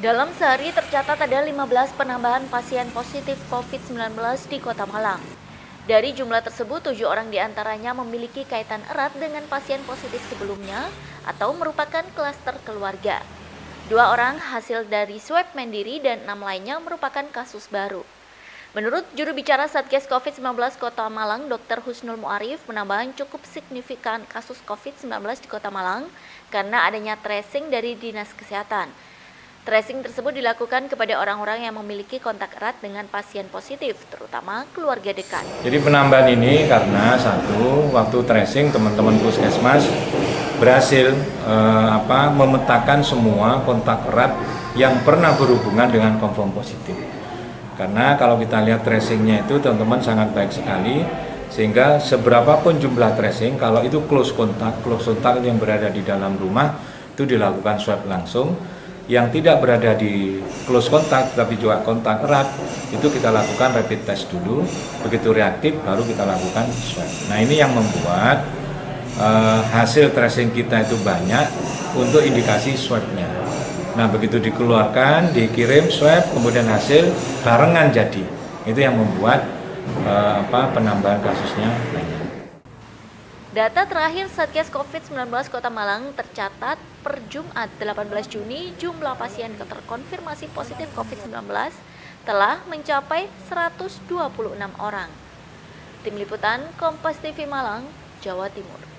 Dalam sehari tercatat ada 15 penambahan pasien positif COVID-19 di Kota Malang. Dari jumlah tersebut, 7 orang diantaranya memiliki kaitan erat dengan pasien positif sebelumnya atau merupakan klaster keluarga. 2 orang hasil dari swab mandiri dan 6 lainnya merupakan kasus baru. Menurut juru bicara Satgas COVID-19 Kota Malang, Dr. Husnul Muarif, penambahan cukup signifikan kasus COVID-19 di Kota Malang karena adanya tracing dari Dinas Kesehatan. Tracing tersebut dilakukan kepada orang-orang yang memiliki kontak erat dengan pasien positif, terutama keluarga dekat. Jadi penambahan ini karena satu, waktu tracing teman-teman puskesmas berhasil memetakan semua kontak erat yang pernah berhubungan dengan confirm positif. Karena kalau kita lihat tracingnya itu teman-teman sangat baik sekali, sehingga seberapapun jumlah tracing, kalau itu close kontak yang berada di dalam rumah itu dilakukan swab langsung. Yang tidak berada di close kontak tapi juga kontak erat itu kita lakukan rapid test dulu, begitu reaktif baru kita lakukan swab. Nah ini yang membuat hasil tracing kita itu banyak untuk indikasi swabnya. Nah begitu dikeluarkan, dikirim swab, kemudian hasil barengan jadi. Itu yang membuat penambahan kasusnya banyak. Data terakhir Satgas COVID-19 Kota Malang tercatat per Jumat 18 Juni jumlah pasien terkonfirmasi positif COVID-19 telah mencapai 126 orang. Tim Liputan Kompas TV Malang, Jawa Timur.